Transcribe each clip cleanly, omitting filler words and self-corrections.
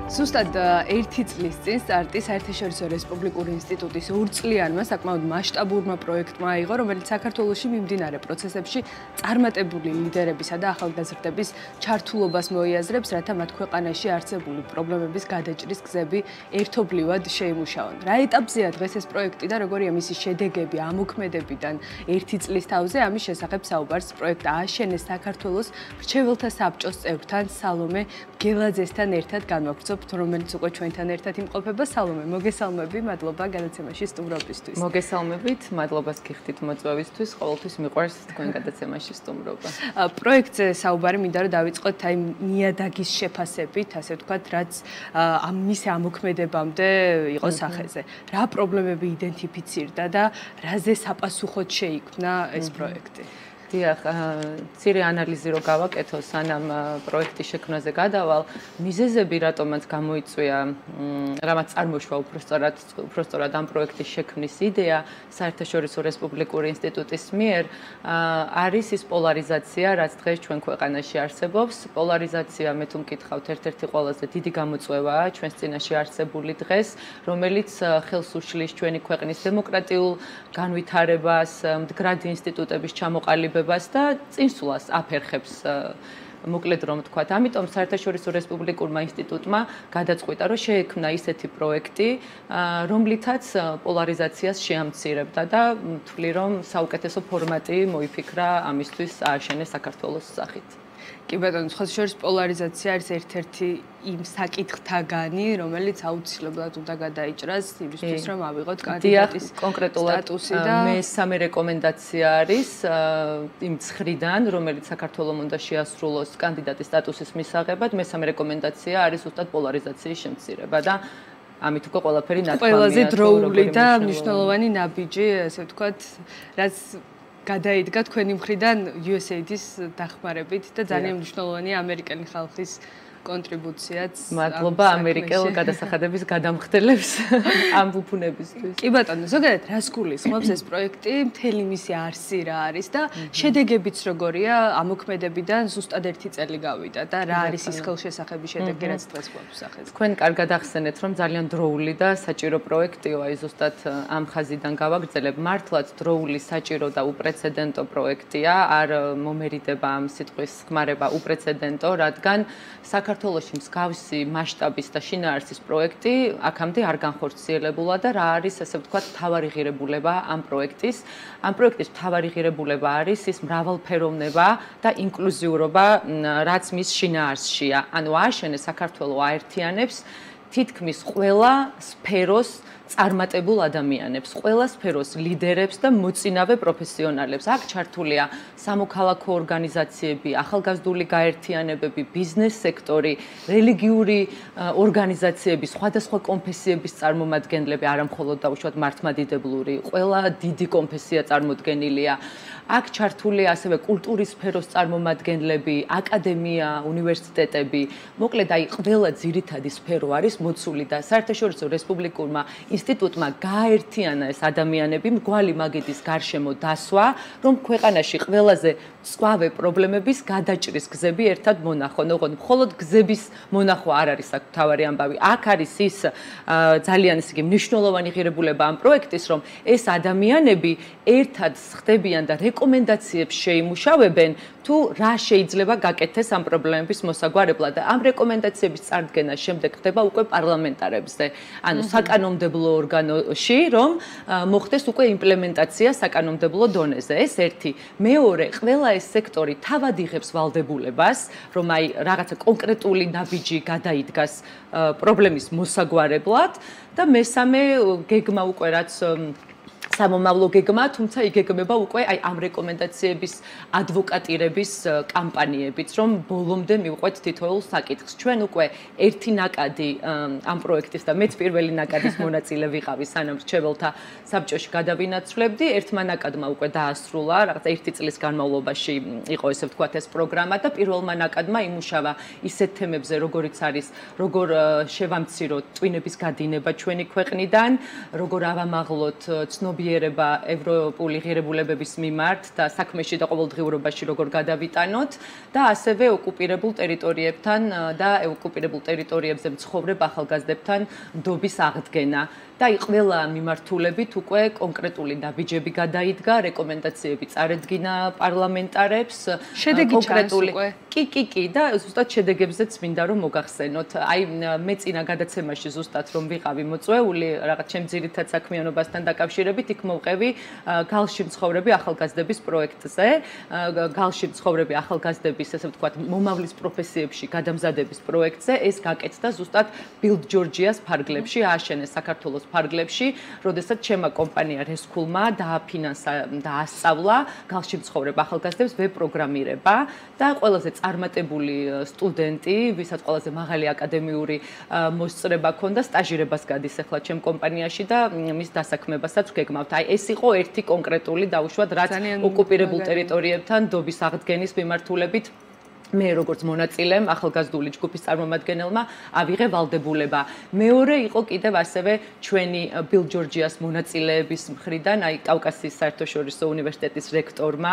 ზუსტად ერთი წლის წინ სტარტი საერთაშორისო რესპუბლიკური ინსტიტუტის 2 წლიანმა საკმაოდ მასშტაბურმა პროექტმა აიღო, რომელიც საქართველოში მიმდინარე პროცესებში წარმატებული ლიდერებისა და ახალგაზრდების ჩართულობას მოიაზრებს, რათა მათ ქვეყანაში არსებული პრობლემების გადაჭრის გზები ერთობლივად შეიმუშაონ. Რა ეტაპზეა დღეს ეს პროექტი და როგორია მისი შედეგები ამოქმედებიდან ერთი წლის თავზე, ამის შესახებ საუბარს პროექტ ააშენე საქართველოს მრჩეველთა საბჭოს წევრთან სალომე მგელაძესთან ერთად განვაგრძობთ, რომელიც უკვე ჩვენთან ერთად იმყოფება. სალომე, მოგესალმები, მადლობა გადაცემაში სტუმრობისთვის. მოგესალმებით, მადლობას გიხდით მოწვევისთვის, ყოველთვის მიყვარს თქვენ გადაცემაში სტუმრობა. პროექტზე საუბარი მინდა რომ დავიწყოთ აი ნიადაგის შეფასებით, ასე ვთქვათ, რაც ამ მის ამოქმედებამდე იყო სახეზე. Რა პრობლემები იდენტიფიცირდა და რაზე საპასუხოდ შეიქმნა ეს პროექტი? დიახ, მცირე ანალიზი რო გავაკეთო, სანამ პროექტის შექმნაზე გადავალ, მიზეზები რატომაც გამოიწვია, რამაც წარმოშვა უბრალოდ ამ პროექტის შექმნის იდეა საერთაშორისო რესპუბლიკური ინსტიტუტის მიერ, არის ის პოლარიზაცია, რაც დღეს ჩვენ ქვეყანაში არსებობს. პოლარიზაცია, მე თუ მკითხავთ, ერთ-ერთი ყველაზე დიდი გამოწვევაა ჩვენს წინაშე არსებული დღეს, რომელიც ხელს უშლის ჩვენი ქვეყნის დემოკრატიულ განვითარებას, მდგრადი ინსტიტუტების ჩამოყალიბებას და წინსვლას აფერხებს, მოკლედ რომ ვთქვათ. ამიტომ საერთაშორისო რესპუბლიკურმა ინსტიტუტმა გადაწყვიტა, რომ შეექმნა ისეთი პროექტი, რომლითაც პოლარიზაციას შეამცირებდა და ვთვლი, რომ საუკეთესო ფორმატი მოიფიქრა ამისთვის ააშენე საქართველოს სახით. კი ბატონო, სხვათა შორის პოლარიზაცია არის ერთ-ერთი იმ საკითხთაგანი, რომელიც აუცილებლად უნდა გადაიჭრას იმისთვის, რომ ავიღოთ კანდიდატის სტატუსი და მესამე რეკომენდაცია არის იმ ცხრიდან, რომელიც საქართველომ უნდა შეასრულოს კანდიდატის სტატუსის მისაღებად, მესამე რეკომენდაცია არის ზუსტად პოლარიზაციის შემცირება და ამით უკვე ყველაფერი ნათქვამია. ყველაზე დროული და მნიშვნელოვანი ნაბიჯი, ასე ვთქვათ, რაც გადაიდგა თქვენი მხრიდან USAID-ის დახმარებით და ძალიან მნიშვნელოვანია ამერიკელი ხალხის კონტრიბუციაც. მადლობა ამერიკელ გადასახადების გადამხდელებს ამ ბუფუნებისთვის. კი ბატონო, ზოგადად რას გულისხმობს ეს პროექტი, მთელი მისი არსი რა არის და შედეგებიც როგორია ამოქმედებიდან ზუსტად 1 წელი გავიდა და რა არის ის ხელშესახები შედეგი, რაც დღეს გვაქვს სახეზე. თქვენ კარგად ახსენეთ, რომ ძალიან დროული და საჭირო პროექტია, აი ზუსტად ამ ხაზიდან გავაგრძელებ. მართლაც დროული, საჭირო და უპრეცედენტო პროექტია, არ მომერიდება ამ სიტყვის ხმარება უპრეცედენტო, რადგან საქართველოში მსგავსი მასშტაბის და შინაარსის პროექტი აქამდე არ განხორციელებულა და რა არის, ასე ვთქვათ, მთავარი ღირებულება ამ პროექტის. ამ პროექტის მთავარი ღირებულება არის ის მრავალფეროვნება და ინკლუზიურობა, რაც მის შინაარსშია. ანუ ააშენე საქართველო აერთიანებს თითქმის ყველა სფეროს წარმატებულ ადამიანებს, ყველა სფეროს ლიდერებს და მოწინავე პროფესიონალებს. აქ ჩართულია სამოქალაქო ორგანიზაციები, ახალგაზრდული გაერთიანებები, ბიზნეს სექტორი, რელიგიური ორგანიზაციები, სხვადასხვა კონფესიების წარმომადგენლები, არა მხოლოდ დაუშვათ მართლმადიდებლური, ყველა დიდი კონფესია წარმოდგენილია. აქ ჩართულია ასევე კულტურის სფეროს წარმომადგენლები, აკადემია, უნივერსიტეტები. მოკლედ, აი ყველა ძირითადი სფერო არის მოცული და საერთაშორისო რესპუბლიკურმა ინსტიტუტმა გააერთიანა ეს ადამიანები მრგვალი მაგიდის გარშემო დასვა, რომ ქვეყანაში ყველაზე მწვავე პრობლემების გადაჭრის გზები ერთად მონახონ. ოღონდ მხოლოდ გზების მონახვა არ არის აქ მთავარი ამბავი. აქ არის ის ძალიან ისე მნიშვნელოვანი ღირებულება ამ პროექტის, რომ ეს ადამიანები ერთად ხდებიან და რეკომენდაციებს შეიმუშავებენ, თუ რა შეიძლება გაკეთდეს ამ პრობლემების მოსაგვარებლად და ამ რეკომენდაციების წარდგენა შემდეგ ხდება უკვე პარლამენტარებზე, ანუ საკანონმდებლო ორგანოში, რომ მოხდეს უკვე იმპლემენტაცია საკანონმდებლო დონეზე. ეს ერთი. მეორე, ყველა ეს სექტორი თავად იღებს ვალდებულებას, რომ აი რაღაცა კონკრეტული ნაბიჯი გადაიდგას პრობლემის მოსაგვარებლად და მესამე გეგმა უკვე რაც სამომავლო გეგმა, თუმცა იგეგმება უკვე აი ამ რეკომენდაციების ადვოკატირების კამპანიებით, რომ ბოლომდე მივყვეთ თითოეულ საკითხს. ჩვენ უკვე ერთი ნაკადი ამ პროექტის და მეც პირველი ნაკადის მონაწილე ვიყავი, სანამ მრჩეველთა საბჭოში გადავინაცვლებდი. ერთმა ნაკადმა უკვე დაასრულა, რაღაცა 1 წლის განმავლობაში იყო ესე ვთქვათ ეს პროგრამა და პირველმა ნაკადმა იმუშავა ისეთ თემებზე, როგორიც არის, როგორ შევამციროთ ტვინების გადინება ჩვენი ქვეყნიდან, როგორ ავამაღლოთ ცნობიერება განხორციელება ევროპული ღირებულებების მიმართ და საქმეში და ყოველდღიურობაში როგორ გადავიტანოთ და ასევე ოკუპირებულ ტერიტორიებთან და ოკუპირებულ ტერიტორიებზე მცხოვრებ ახალგაზრდებთან ნდობის აღდგენა. და ყველა მიმართულებით უკვე კონკრეტული ნაბიჯები გადაიდგა, რეკომენდაციები წარედგინა პარლამენტარებს, კონკრეტული კი და ზუსტად შედეგებზეც მინდა რომ მოგახსენოთ. აი მე წინა გადაცემაში ზუსტად რომ ვიყავი მოწვეული რაღაც ჩემ ძირითად საქმიანობასთან დაკავშირებით, იქ მოვყევი გალში მცხოვრები ახალგაზრდების პროექტზე, გალში მცხოვრები ახალგაზრდების, ესე ვთქვათ, მომავლის პროფესიებში გადამზადების პროექტზე, ეს გაკეთდა ზუსტად ბილდ ჯორჯიას ფარგლებში, ააშენე საქართველოს ფარგლებში, როდესაც ჩემმა კომპანია რესკულმა დააფინანსა და ასწავლა გალში მცხოვრებ ახალგაზრდებს ვებ-პროგრამირება და ყველაზე წარმატებული სტუდენტი, ვისაც ყველაზე მაღალი აკადემიური მოსწრება ჰქონდა, სტაჟირებას გადის ახლა ჩემ კომპანიაში და მის დასაქმებასაც ვგეგმავთ. აი ეს იყო ერთი კონკრეტული დაუშვათ, რაც ოკუპირებულ ტერიტორიებთან ნდობის აღდგენის მიმართულებით მე როგორც მონაწილემ ახალგაზრდული ჯგუფის წარმომადგენელმა ავიღე ვალდებულება. მეორე იყო კიდევ ასევე ჩვენი ბილ ჯორჯიას მონაწილეების მხრიდან, აი კავკასიის საერთაშორისო უნივერსიტეტის რექტორმა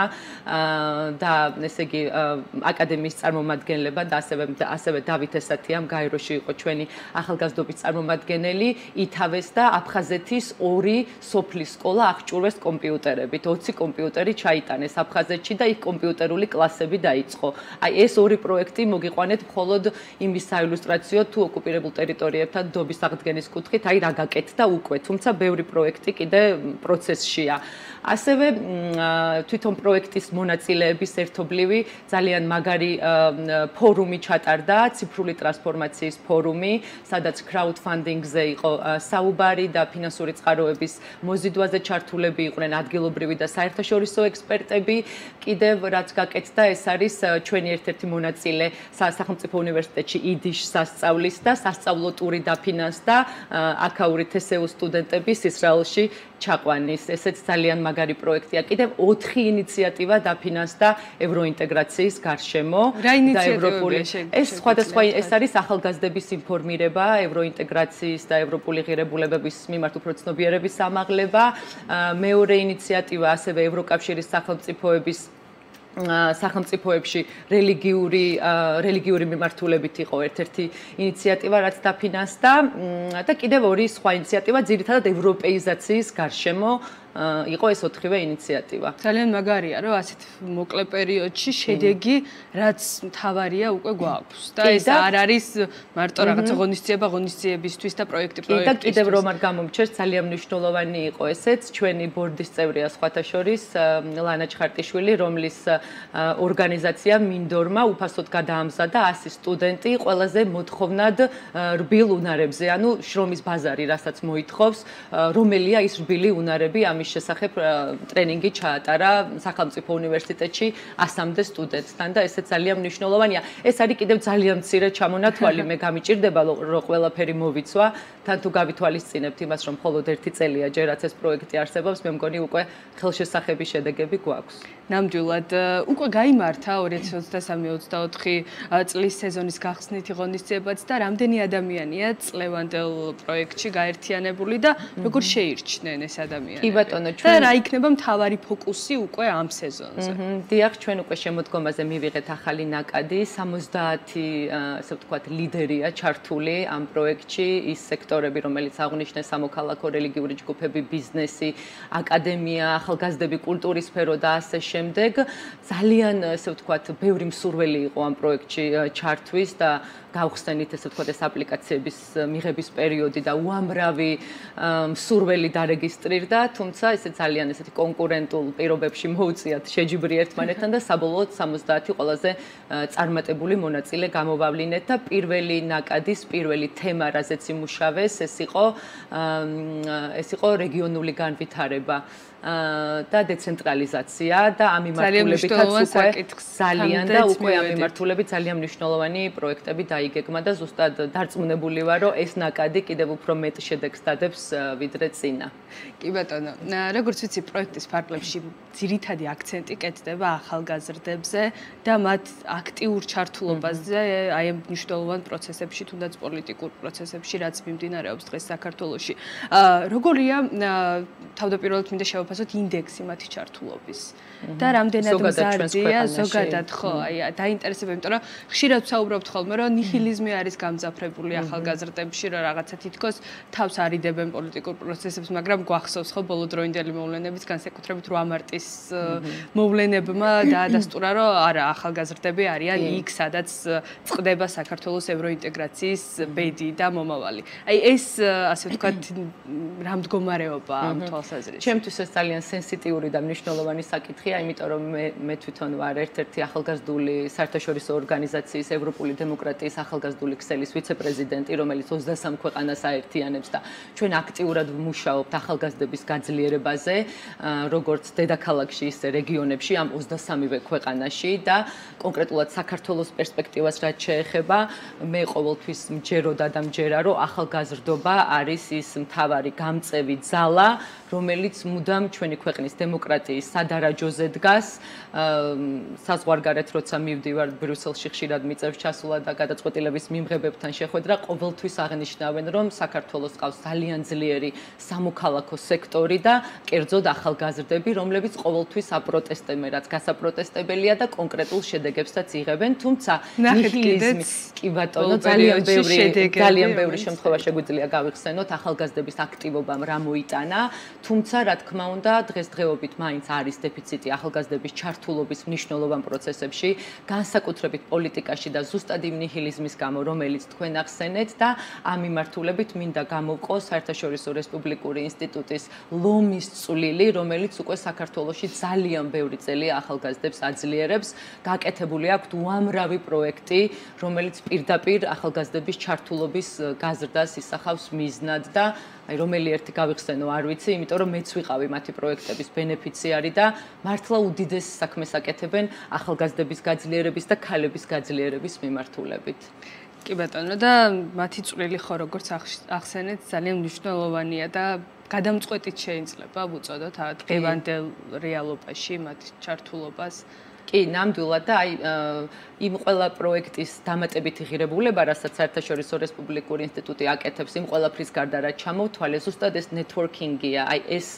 და ესე იგი აკადემიის წარმომადგენლებმა და ასევე დავით ესათიამ გაეროში იყო ჩვენი ახალგაზრდობის წარმომადგენელი, ითავეს და აფხაზეთის 2 სოფლის სკოლა აღჭურვეს კომპიუტერებით. 20 კომპიუტერი ჩაიტანეს აფხაზეთში და იქ კომპიუტერული კლასები დაიწყო. აი ეს ორი პროექტი მოგიყვანეთ მხოლოდ იმის საილუსტრაციო თუ ოკუპირებულ ტერიტორიებთან ნდობის აღდგენის კუთხით, აი რა გაკეთდა უკვე, თუმცა ბევრი პროექტი კიდე პროცესშია. ასევე თვითონ პროექტის მონაწილეების ერთობლივი ძალიან მაგარი ფორუმი ჩატარდა, ციფრული ტრანსფორმაციის ფორუმი, სადაც crowdfunding-ზე იყო საუბარი და ფინანსური წყაროების მოზიდვაზე ჩართულები იყვნენ ადგილობრივი და საერთაშორისო ექსპერტები. კიდევ რაც გაკეთდა, ეს არის ჩვენი ერთ-ერთი მონაწილე სახელმწიფო უნივერსიტეტში იდიშ სასწავლის და სასწავლო ტური დაფინანსდა აქაური თესეუ სტუდენტების ისრაელში ჩაყვანის. ესეც ძალიან მაგარი პროექტია. კიდევ 4 ინიციატივა დაფინანსდა ევროინტეგრაციის გარშემო და ევროპული. ეს სხვადასხვა ეს არის ახალგაზრდების ინფორმირება, ევროინტეგრაციის და ევროპული ღირებულებების მიმართ უფრო ცნობიერების ამაღლება. მეორე ინიციატივა ასევე ევროკავშირის სახელმწიფოებში რელიგიური მიმართულებით იყო ერთ-ერთი ინიციატივა, რაც დაფინანსდა და კიდევ 2 სხვა ინიციატივა ძირითადად ევროპეიზაციის გარშემო იყო ეს 4-ვე ინიციატივა. ძალიან მაგარია, რომ ასეთ მოკლე პერიოდში შედეგი, რაც მთავარია უკვე გვაქვს და ეს არ არის მარტო რაღაცა ღონისძიებისთვის და პროექტისთვის. და კიდევ რომ არ გამომჩერს, ძალიან მნიშვნელოვანი იყო ესეც, ჩვენი ბორდის წევრია სხვათა შორის ლანა ჩხარტიშვილი, რომლის ორგანიზაცია მინდორმა უფასოდ გადაამზადა 100 სტუდენტი ყველაზე მოთხოვნად რბილ უნარებზე, ანუ შრომის ბაზარი, რასაც მოითხოვს, რომელია ის რბილი უნარები, ამის შესახებ ტრენინგი ჩაატარა სახელმწიფო უნივერსიტეტში 100-მდე სტუდენტთან და ესეც ძალიან მნიშვნელოვანია. ეს არის კიდევ ძალიან მცირე ჩამონათვალი, მე გამიჭირდება რომ ყველაფერი მოვიცვა, თან თუ გავითვალისწინებთ იმას, რომ მხოლოდ 1 წელია ჯერ რაც ეს პროექტი არსებობს, მე მგონი უკვე ხელშესახები შედეგები გვაქვს. ნამდვილად, უკვე გაიმართა 2023-24 წლის სეზონის გახსნითი ღონისძიებაც და რამდენი ადამიანია წლევანდელ პროექტში გაერთიანებული და როგორ შეირჩნენ ეს ადამიანები? კი ბატონო, და რა იქნება მთავარი ფოკუსი უკვე ამ სეზონზე? დიახ, ჩვენ უკვე შემოდგომაზე მივიღეთ ახალი ნაკადი, 70 ასე ვთქვათ ლიდერია ჩართული ამ პროექტში, ის სექტორები, რომელიც აღნიშნე სამოქალაქო რელიგიური ჯგუფები, ბიზნესი, აკადემია, ახალგაზრდები, კულტურის სფერო და ასე შემდეგ. ძალიან ასე ვთქვათ, ბევრი მსურველი იყო ამ პროექტში ჩართვის და გავხსენით ესე ვთქვათ ეს აპლიკაციების მიღების პერიოდი და უამრავი მსურველი დარეგისტრირდა, თუმცა ესე ძალიან ესეთი კონკურენტულ პირობებში მოუწიათ შეჯიბრი ერთმანეთთან და საბოლოოდ 70 ყველაზე წარმატებული მონაწილე გამოვავლინეთ და პირველი ნაკადის პირველი თემა, რაზეც იმუშავეს, ეს იყო რეგიონული განვითარება. და დეცენტრალიზაცია და ამ მიმართულებითაც უკვე ძალიან და უკვე ამ მიმართულებით ძალიან მნიშვნელოვანი პროექტები დაიგეგმა და ზუსტად დარწმუნებული ვარ, რომ ეს ნაკადი კიდევ უფრო მეტ შედეგს დადებს ვიდრე წინა. კი ბატონო, როგორც ვიცი, პროექტის ფარგლებში ძირითადი აქცენტი კეთდება ახალგაზრდებზე და მათ აქტიურ ჩართულობაზე აი ამ მნიშვნელოვან პროცესებში, თუნდაც პოლიტიკურ პროცესებში, რაც მიმდინარეობს დღეს საქართველოში. როგორია თავდაპირველად მინდა შევაფასოთ ინდექსი მათი ჩართულობის და რამდენად მზარდია ზოგადად ხო, აი დაინტერესება, იმიტომ რომ ხშირად ვსაუბრობთ ხოლმე, რომ ნიჰილიზმი არის გამძაფრებული ახალგაზრდებში, რომ რაღაცა თითქოს თავს არიდებენ პოლიტიკურ პროცესებს, მაგრამ გვახსოვს ხო ბოლოდროინდელი მოვლენების, განსაკუთრებით 8 მარტის მოვლენებმა დაადასტურა, რომ არა, ახალგაზრდები არიან იქ, სადაც წყდება საქართველოს ევროინტეგრაციის ბედი და მომავალი. აი ეს ასე ვთქვათ, რა მდგომარეობა ამ თვალსაზრისით? ჩემთვის ეს ძალიან სენსიტიური და მნიშვნელოვანი საკითხია, იმიტომ რომ მე თვითონ ვარ ერთ-ერთი ახალგაზრდული საერთაშორისო ორგანიზაციის ევროპული დემოკრატიის ახალგაზრდული ქსელის ვიცე-პრეზიდენტი, რომელიც 23 ქვეყანას აერთიანებს და ჩვენ აქტიურად ვმუშაობთ ახალგაზრდების გაძლიერებაზე, როგორც დედაქალაქში, ისე რეგიონებში, ამ 23-ვე ქვეყანაში და კონკრეტულად საქართველოს პერსპექტივას რაც შეეხება, მე ყოველთვის მჯეროდა და მჯერა, რომ ახალგაზრდობა არის ის მთავარი გამწევი ძალა, რომელიც მუდამ ჩვენი ქვეყნის დემოკრატიის სადარაჯოზე დგას. საზღვარგარეთ როცა მივდივარ ბრიუსელში ხშირად მიწევს ჩასულა და გადაწყვეტილების მიმღებებთან შეხვედრა, ყოველთვის აღნიშნავენ, რომ საქართველოს ყავს ძალიან ძლიერი სამოქალაქო სექტორი და კერძოდ ახალგაზრდები, რომლებიც ყოველთვის აპროტესტებენ, რაც გასაპროტესტებელია და კონკრეტულ შედეგებსაც იღებენ, თუმცა ნიჰილიზმი, კი ბატონო, ძალიან ბევრი შემთხვევა შეგვიძლია გავიხსენოთ ახალგაზრდების აქტივობამ რა მოიტანა, თუმცა რა თქმა უნდა, დღესდღეობით მაინც არის დეფიციტი ახალგაზრდების ჩართულობის მნიშვნელოვან პროცესებში, განსაკუთრებით პოლიტიკაში და ზუსტად იმ ნიჰილიზმის გამო, რომელიც თქვენ ახსენეთ და ამ მიმართულებით მინდა გამოვყო საერთაშორისო რესპუბლიკური ინსტიტუტის ლომის წვლილი, რომელიც უკვე საქართველოში ძალიან ბევრი წელია ახალგაზრდებს აძლიერებს. გაკეთებული აქვს უამრავი პროექტი, რომელიც პირდაპირ ახალგაზრდების ჩართულობის გაზრდას ისახავს მიზნად და რომელი ერთი გავიხსენო არ ვიცი, იმიტომ რომ მეც ვიყავი მათი პროექტების ბენეფიციარი და მართლა უდიდეს საქმეს აკეთებენ ახალგაზრდების გაძლიერების და ქალების გაძლიერების მიმართულებით. კი ბატონო, და მათი წვლილი ხო როგორც ახსენეთ, ძალიან მნიშვნელოვანია და გადამწყვეტით შეიძლება ვუწოდოთ დღევანდელ რეალობაში მათი ჩართულობას. კი, ნამდვილად და აი იმ ყველა პროექტის დამატებითი ღირებულება, რასაც საერთაშორისო რესპუბლიკური ინსტიტუტი აკეთებს, იმ ყველაფრის გარდა რაც ჩამოვთვალე, ზუსტად ეს networking-ია. აი ეს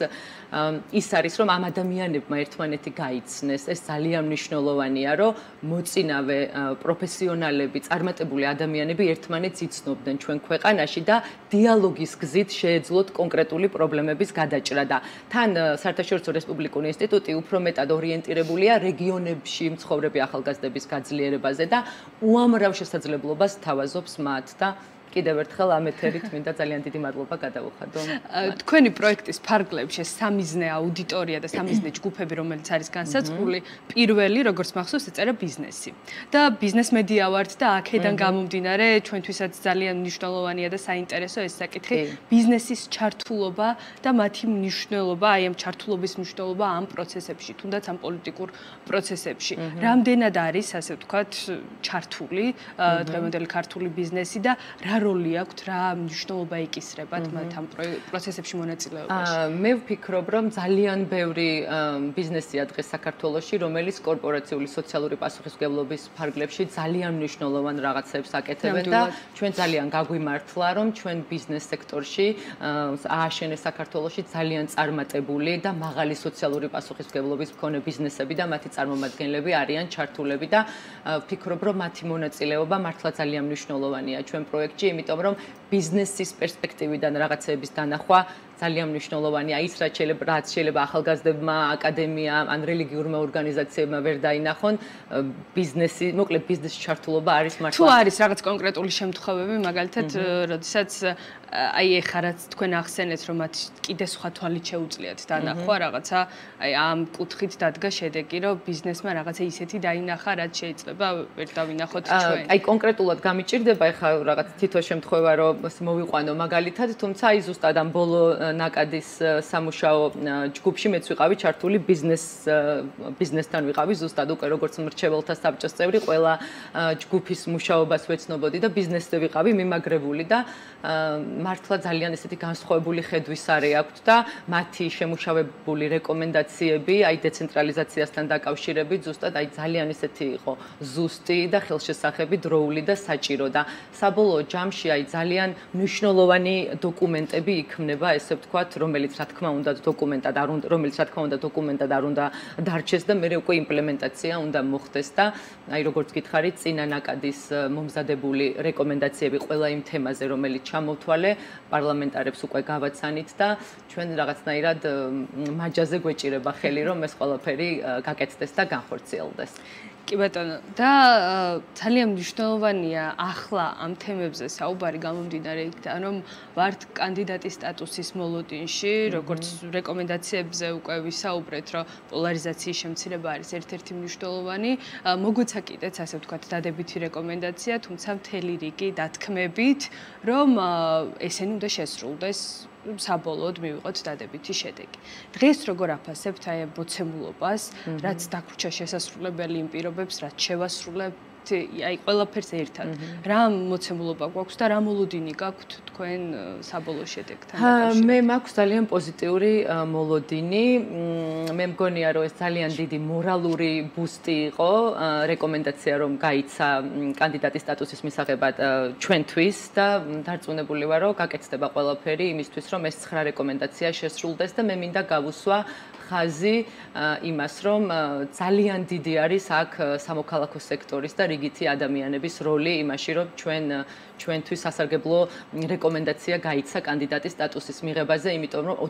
ის არის, რომ ამ ადამიანებმა ერთმანეთი გაიცნეს. ეს ძალიან მნიშვნელოვანია, რომ მოწინავე პროფესიონალები, წარმატებული ადამიანები ერთმანეთს იცნობდნენ ჩვენ ქვეყანაში და დიალოგის გზით შეეძლოთ კონკრეტული პრობლემების გადაჭრა და თან საერთაშორისო რესპუბლიკური ინსტიტუტი უფრო მეტად ორიენტირებულია რეგიონებში მცხოვრები ახალგაზრდების გაძლიერებაზე და უამრავ შესაძლებლობას თავაზობს მათ და კიდევ ერთხელ ამ ეთერით მინდა ძალიან დიდი მადლობა გადავუხადო. თქვენი პროექტის ფარგლებში სამიზნე აუდიტორია და სამიზნე ჯგუფები, რომელიც არის განსაზღვრული, პირველი, როგორც მახსოვს, ეწერა ბიზნესი. და ბიზნეს მედია ვართ და აქედან გამომდინარე, ჩვენთვისაც ძალიან მნიშვნელოვანია და საინტერესო ეს საკითხი, ბიზნესის ჩართულობა და მათი მნიშვნელობა, აი ამ ჩართულობის მნიშვნელობა ამ პროცესებში, თუნდაც ამ პოლიტიკურ პროცესებში. რამდენად არის, ასე ვთქვათ, ჩართული დღევანდელი ქართული ბიზნესი და რა როლი აქვს, რა მნიშვნელობა იკისრებათ მათ ამ პროცესებში მონაწილეობაში? მე ვფიქრობ, რომ ძალიან ბევრი ბიზნესია დღეს საქართველოში, რომელიც კორპორაციული სოციალური პასუხისმგებლობის ფარგლებში ძალიან მნიშვნელოვან რაღაცებს აკეთებენ და ჩვენ ძალიან გაგვიმართლა, რომ ჩვენ ბიზნეს სექტორში ააშენე საქართველოში ძალიან წარმატებული და მაღალი სოციალური პასუხისმგებლობის მქონე ბიზნესები და მათი წარმომადგენლები არიან ჩართულები და ვფიქრობ, რომ მათი მონაწილეობა მართლა ძალიან მნიშვნელოვანია ჩვენ პროექტში, იმიტომ რომ ბიზნესის პერსპექტივიდან რაღაცების დანახვა ძალიან მნიშვნელოვანია. ის რაც შეიძლება ახალგაზრდებმა, აკადემიამ, ან რელიგიურმა ორგანიზაციებმა ვერ დაინახონ, ბიზნესი, მოკლედ ბიზნესის ჩართულობა არის მართლა. თუ არის რაღაც კონკრეტული შემთხვევები, მაგალითად, როდესაც აი ეხლა რაც თქვენ ახსენეთ, რომ მათ კიდე სხვა თვალით შეუძლიათ დანახვა რაღაცა, აი ამ კუთხით დადგა შედეგი, რომ ბიზნესმა რაღაცა ისეთი დაინახა, რაც შეიძლება ვერ დავინახოთ ჩვენ. აი კონკრეტულად გამიჭირდება ეხლა რაღაც თითო შემთხვევა, რომ მოვიყვანო მაგალითად, თუმცა აი ზუსტად ამ ბოლო ნაკადის სამუშაო ჯგუფში მეც ვიყავი ჩართული ბიზნესთან ვიყავი ზუსტად უკვე როგორც მრჩეველთა საბჭოს წევრი, ყველა ჯგუფის მუშაობას ვეცნობოდი და ბიზნესზე ვიყავი მიმაგრებული და მართლა ძალიან ესეთი განსხვავებული ხედვის არე აქვთ და მათი შემუშავებული რეკომენდაციები, აი დეცენტრალიზაციასთან დაკავშირებით, ზუსტად აი ძალიან ესეთი იყო ზუსტი და ხელშესახები, დროული და საჭირო და საბოლოო ჯამში აი ძალიან მნიშვნელოვანი დოკუმენტები იქმნება, ესე ვთქვათ, რომელიც რა თქმა უნდა დოკუმენტად არ უნდა დარჩეს და მერე უკვე იმპლემენტაცია უნდა მოხდეს და აი როგორც გითხარით, წინა ნაკადის მომზადებული რეკომენდაციები ყველა იმ თემაზე, რომელიც ჩამოვთვალე, პარლამენტარებს უკვე გავაცანით და ჩვენ რაღაცნაირად მაჯაზე გვეჭირება ხელი, რომ ეს ყველაფერი გაკეთდეს და განხორციელდეს. კი ბატონო, და ძალიან მნიშვნელოვანია ახლა ამ თემებზე საუბარი გამომდინარე იქიდან, რომ ვართ კანდიდატის სტატუსის მოლოდინში, როგორც რეკომენდაციებზე უკვე ვისაუბრეთ, რომ პოლარიზაციის შემცირება არის ერთ-ერთი მნიშვნელოვანი, მოგვეცა კიდეც ასე ვთქვათ დადებითი რეკომენდაცია, თუმცა მთელი რიგი დათქმებით, რომ ესენი უნდა შესრულდეს საბოლოოდ მივიღოთ დადებითი შედეგი. დღეს როგორ აფასებთ აი მოცემულობას, რაც დაგვრჩა შესასრულებელი იმ პირობებს, რაც შევასრულებთ, აი ყველაფერს ერთად. რა მოცემულობა გვაქვს და რა მოლოდინი გაქვთ თქვენ საბოლოო შედეგთან დაკავშირებით? მე მაქვს ძალიან პოზიტიური მოლოდინი. მე მგონია, რომ ეს ძალიან დიდი მორალური ბუსტი იყო, რეკომენდაცია რომ გაიცა კანდიდატის სტატუსის მისაღებად ჩვენთვის და დარწმუნებული ვარ, რომ გაკეთდება ყველაფერი იმისთვის, რომ ეს 9 რეკომენდაცია შესრულდეს და მე მინდა გავუსვა ხაზი იმას, რომ ძალიან დიდი არის აქ სამოქალაქო სექტორის და რიგითი ადამიანების როლი იმაში, რომ ჩვენთვის სასარგებლო რეკომენდაცია გაიცა კანდიდატის სტატუსის მიღებაზე, იმიტომ რომ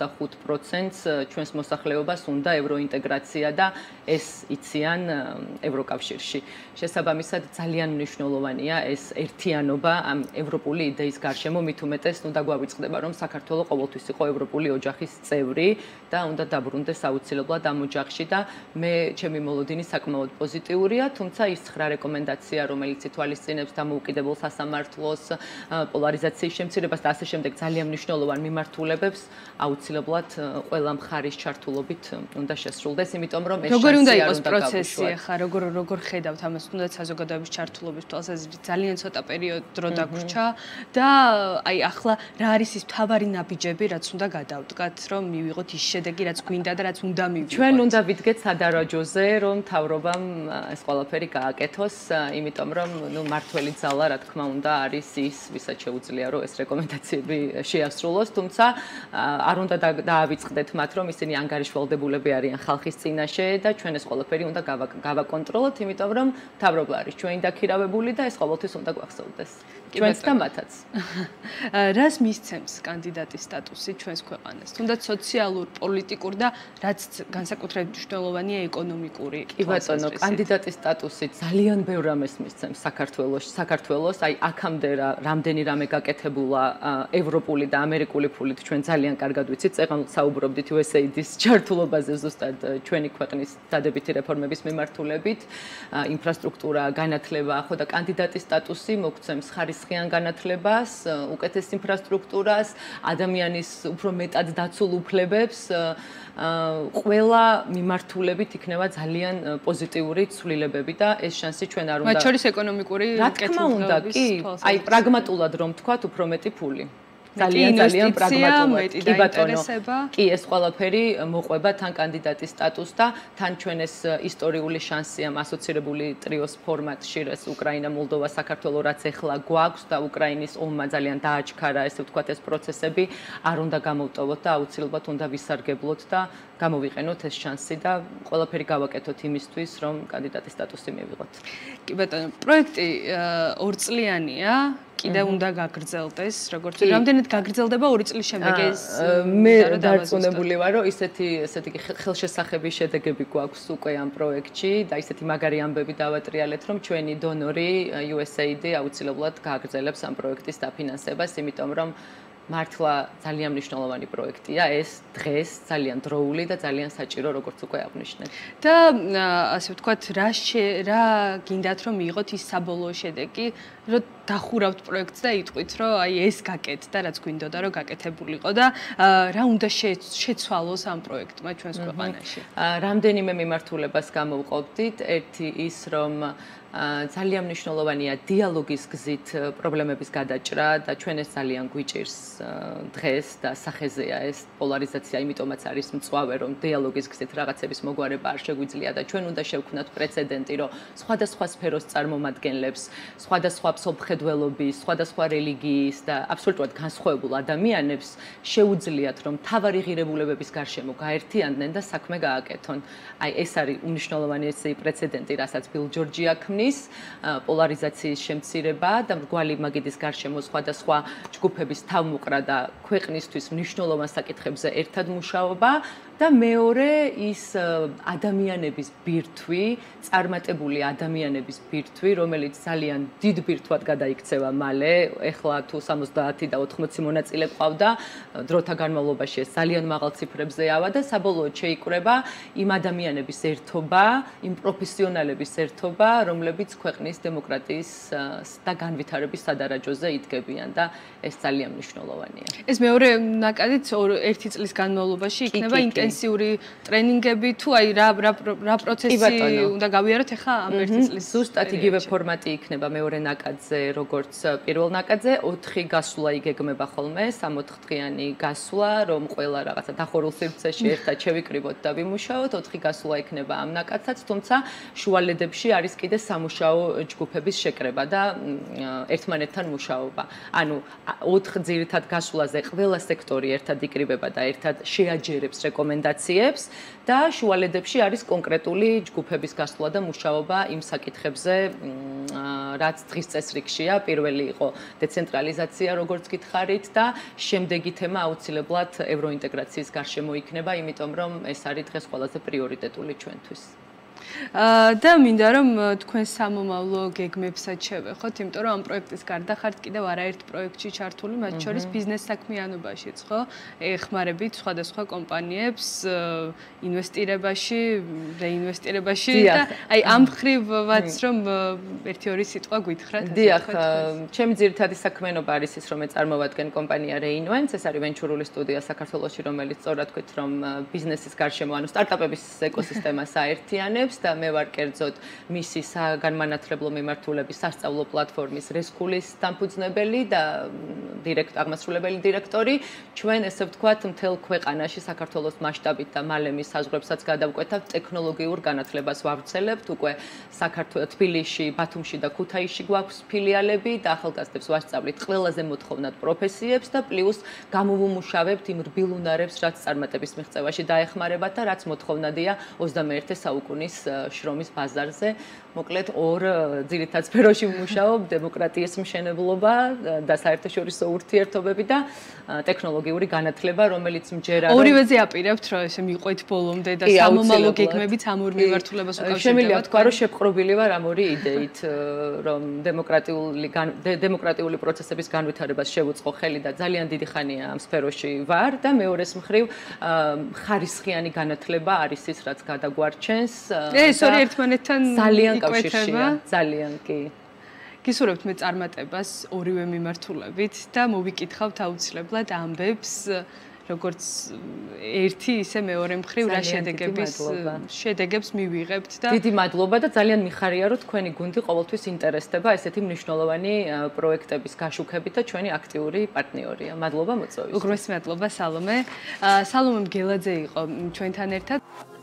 85%-ს ჩვენს მოსახლეობას უნდა ევროინტეგრაცია და ეს იციან ევროკავშირში. შესაბამისად, ძალიან მნიშვნელოვანია ეს ერთიანობა ამ ევროპული იდეის გარშემო, მით უმეტეს უნდა გვავიწყდება, რომ საქართველო ყოველთვის იყო ევროპული ოჯახის წევრი და უნდა დაბრუნდეს აუცილებლად ამ ოჯახში და ჩემი მოლოდინი საკმაოდ პოზიტიურია, თუმცა ის 9 რეკომენდაცია, რომელიც ითვალისწინებს დამოუკიდებელ სასამართლოს, პოლარიზაციის შემცირებას და ასე შემდეგ ძალიან მნიშვნელოვან მიმართულებებს აუცილებლად ყველა მხარის ჩართულობით უნდა შესრულდეს, იმიტომ რომ ეს როგორი უნდა იყოს პროცესი ახლა, როგორ ხედავთ ამას, თუნდაც საზოგადოების ჩართულობის თვალსაზრისით ძალიან ცოტა პერიოდი დრო დაგვრჩა და აი ახლა რა არის ის მთავარი ნაბიჯები, რაც უნდა გადავდგათ, რომ მივიღოთ ის შედეგი, რაც გვინდა და რაც უნდა მივიღოთ. ჩვენ უნდა ვიდგეთ სადარაჯოზე, რომ მთავრობამ ეს ყველაფერი გააკეთოს, იმიტომ რომ მართველი ძალა, რა თქმა უნდა, არის ის, ვისაც შეუძლია, რომ ეს რეკომენდაციები შეასრულოს, თუმცა არ უნდა დაავიწყდეთ მათ, რომ ისინი ანგარიშვალდებულები არიან ხალხის წინაშე და ჩვენ ეს ყველაფერი უნდა გავაკონტროლოთ, იმიტომ რომ მთავრობა არის ჩვენი დაქირავებული და ეს ყოველთვის უნდა გვახსოვდეს. ჩვენც და მათაც. რას მისცემს კანდიდატის სტატუსი ჩვენს ქვეყანას? თუნდაც სოციალურ, პოლიტიკურ და რაც განსაკუთრებით მნიშვნელოვანია ეკონომიკური. კი ბატონო, კანდიდატის სტატუსი ძალიან ბევრ რამეს მისცემს საქართველოს, აი აქამდე რამდენი რამე გაკეთებულა ევროპული და ამერიკული ფულით ჩვენ ძალიან კარგად ვიცით, წეგან საუბრობდით USAID-ის ჩართულობაზე ზუსტად ჩვენი ქვეყნის დადებითი რეფორმების მიმართულებით, ინფრასტრუქტურა, განათლება, ხო და კანდიდატის სტატუსი მოგცემს ხარისხიან განათლებას, უკეთეს ინფრასტრუქტურას, ადამიანის უფრო მეტად დაცულ უფლებებს, ყველა მიმართულებით იქნება ძალიან პოზიტიური ცვლილებები და ეს შანსი ჩვენ არ უნდა. მათ შორის ეკონომიკური კეთილდღეობის თვალსაზრისით. აი პრაგმატულად რომ ვთქვათ, უფრო მეტი ფული. ძალიან პრაგმატულად. კი ბატონო. კი, ეს ყველაფერი მოყვება თან კანდიდატის სტატუსს და თან ჩვენ ეს ისტორიული შანსია ასოცირებული ტრიოს ფორმატში, ეს უკრაინა, მოლდოვა, საქართველო, რაც ეხლა გვაქვს და უკრაინის ომმა ძალიან დააჩქარა, ესე ვთქვათ, ეს პროცესები არ უნდა გამოვტოვოთ და აუცილებლად უნდა ვისარგებლოთ და გამოვიყენოთ ეს შანსი და ყველაფერი გავაკეთოთ იმისთვის, რომ კანდიდატის სტატუსი მივიღოთ. კი ბატონო, პროექტი 2 წლიანია. კიდე უნდა გაგრძელდეს, როგორც რამდენად გაგრძელდება 2 წლის შემდეგ ეს მე დარწმუნებული ვარ, რომ ისეთი ხელშესახები შედეგები გვაქვს უკვე ამ პროექტში და ისეთი მაგარი ამბები დავატრიალეთ, რომ ჩვენი დონორი USAID აუცილებლად გააგრძელებს ამ პროექტის დაფინანსებას, იმიტომ რომ მართლა ძალიან მნიშვნელოვანი პროექტია ეს დღეს ძალიან დროული და ძალიან საჭირო როგორც უკვე აღნიშნეთ. და ასე ვთქვათ, რა გინდათ რომ მიიღოთ ის საბოლოო შედეგი, რომ დახურავთ პროექტს და იტყვით, რომ აი ეს გაკეთდა, რაც გვინდოდა რომ გაკეთებულიყო და რა უნდა შეცვალოს ამ პროექტმა ჩვენს ქვეყანაში. რამდენიმე მიმართულებას გამოვყოფდით. ერთი ის რომ ძალიან მნიშვნელოვანია დიალოგის გზით პრობლემების გადაჭრა და ჩვენ ეს ძალიან გვიჭირს დღეს და სახეზეა ეს პოლარიზაცია, იმიტომაც არის მწვავე რომ დიალოგის გზით რაღაცების მოგვარება არ შეგვიძლია და ჩვენ უნდა შევქმნათ პრეცედენტი, რომ სხვადასხვა სფეროს წარმომადგენლებს, სხვადასხვა მსოფლმხედველობის, სხვადასხვა რელიგიის და აბსოლუტურად განსხვავებულ ადამიანებს შეუძლიათ რომ თავარი ღირებულებების გარშემო გაერთიანდნენ და საქმე გააკეთონ. აი ეს არის უნიშნულოვანი ეს პრეცედენტი, რასაც ბილ ჯორჯი აქმნის, პოლარიზაციის შემცირება და მრგვალი მაგიდის გარშემო სხვადასხვა ჯგუფების თავმოყრა და ქვეყნისთვის მნიშვნელოვან საკითხებზე ერთად მუშაობა და მეორე ის ადამიანების ბირთვი, წარმატებული ადამიანების ბირთვი, რომელიც ძალიან დიდ ბირთვად გადაიქცევა მალე, ეხლა თუ 70 და 80 მონაწილე ყავდა, დროთა განმავლობაში ეს ძალიან მაღალ ციფრებზე ავა და საბოლოოდ შეიკრება იმ ადამიანების ერთობა, იმ პროფესიონალების ერთობა, რომლებიც ქვეყნის დემოკრატიის და განვითარების სადარაჯოზე იდგებიან და ეს ძალიან მნიშვნელოვანია. ეს მეორე ნაკადიც ერთი წლის განმავლობაში იქნება ინტენსიური ტრენინგები თუ აი რა პროცესი უნდა გავიაროთ ახლა ამ ერთი წლის. ზუსტად იგივე ფორმატი იქნება მეორე ნაკადზე, როგორც პირველ ნაკადზე, 4 გასვლა იგეგმება ხოლმე, 64 დღიანი გასვლა, რომ ყველა რაღაცა დახურულ სივრცეში ერთად შევიკრიბოთ და ვიმუშაოთ, 4 გასვლა იქნება ამ ნაკადსაც, თუმცა შუალედებში არის კიდე სამუშაო ჯგუფების შეკრება და ერთმანეთთან მუშაობა. ანუ 4 ძირითად გასვლაზე ყველა სექტორი ერთად იკრიბება და ერთად შეაჯერებს რეკომენდაციებს და შუალედებში არის კონკრეტული ჯგუფების გასვლა და მუშაობა იმ საკითხებზე, რაც დღის წესრიგშია. პირველი იყო დეცენტრალიზაცია, როგორც გითხარით და შემდეგი თემა აუცილებლად ევროინტეგრაციის გარშემო იქნება, იმიტომ რომ ეს არის დღეს ყველაზე პრიორიტეტული ჩვენთვის. და მინდა რომ თქვენ სამომავლო გეგმებსაც შევეხოთ, იმიტომ რომ ამ პროექტის გარდა ხართ კიდევ არაერთ პროექტში ჩართული, მათ შორის ბიზნეს საქმიანობაშიც, ხო? ეხმარებით სხვადასხვა კომპანიებს ინვესტირებაში, რეინვესტირებაში და აი ამ ხრივაც რომ ერთი-ორი სიტყვა გითხრათ. დიახ, ჩემი ძირითადი საქმიანობა არის ის, რომ მე წარმოვადგენ კომპანია რეინვენს, ეს არის ვენჩურული სტუდია საქართველოში, რომელიც სწორად თქვით, რომ ბიზნესის გარშემო, ანუ სტარტაპების ეკოსისტემას აერთიანებს და მე ვარ კერძოდ მისი საგანმანათლებლო მიმართულების სასწავლო პლატფორმის რესკულის დამფუძნებელი და აღმასრულებელი დირექტორი. ჩვენ ესე ვთქვათ, მთელ ქვეყანაში საქართველოს მასშტაბით და მალე მის საზღვრებსაც გადავკვეთავთ ტექნოლოგიურ განათლებას ვავრცელებთ. უკვე თბილისში, ბათუმში და ქუთაისში გვაქვს ფილიალები და ახალგაზრდებს ვასწავლით ყველაზე მოთხოვნად პროფესიებს და პლუს გამოვუმუშავებთ იმ რბილ უნარებს, რაც წარმატების მიღწევაში დაეხმარებათ და რაც მოთხოვნადია 21 საუკუნის შრომის ბაზარზე. მოკლედ ორ ძირითად სფეროში ვმუშაობ, დემოკრატიის მშენებლობა და საერთაშორისო ურთიერთობები და ტექნოლოგიური განათლება, რომელიც მჯერა ორივეზე აპირებთ, რომ ესე მიყვეთ ბოლომდე და სამომავლო გეგმებიც ამ ორ მიმართულებას უკავშირდება. შემიძლია თქვა, რომ შეპყრობილი ვარ ამ ორი იდეით, რომ დემოკრატიული პროცესების განვითარებას შევუწყო ხელი და ძალიან დიდი ხანია ამ სფეროში ვარ და მეორეს მხრივ ხარისხიანი განათლება არის ის, რაც გადაგვარჩენს. ეს ორი ერთმანეთთან ძალიან კავშირშია, ძალიან კი. გისურვებთ მე წარმატებას ორივე მიმართულებით და მოვიკითხავთ აუცილებლად ამბებს, როგორც ერთი ისე მეორე მხრივ რა შედეგებს მივიღებთ და დიდი მადლობა და ძალიან მიხარია რომ თქვენი გუნდი ყოველთვის ინტერესდება ესეთი მნიშვნელოვანი პროექტების გაშუქებით და ჩვენი აქტიური პარტნიორია. მადლობა მოწვევისთვის. უგრმესი მადლობა სალომე. სალომე მგელაძე იყო ჩვენთან ერთად.